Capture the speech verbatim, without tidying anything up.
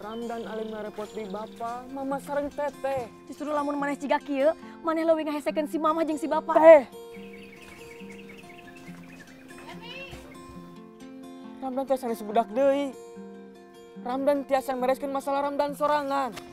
Ramdan alim ngarepot di bapa, mama sareng teteh. Justru lamun maneh ciga kieu, maneh leuwih ngahesekeun si mama jeung si bapa. Teh. Ramdan teh sanes budak deui. Ramdan tiasa mereskeun masalah Ramdan sorangan.